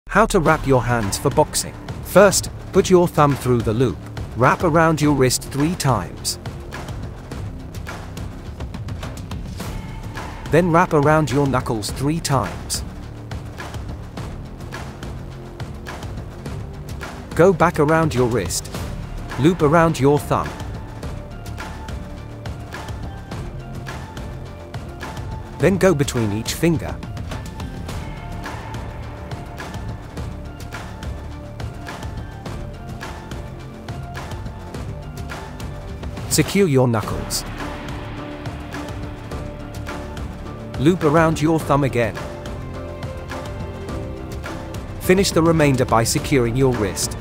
How to wrap your hands for boxing. First, put your thumb through the loop. Wrap around your wrist 3 times. Then wrap around your knuckles 3 times. Go back around your wrist. Loop around your thumb. Then go between each finger. Secure your knuckles. Loop around your thumb again. Finish the remainder by securing your wrist.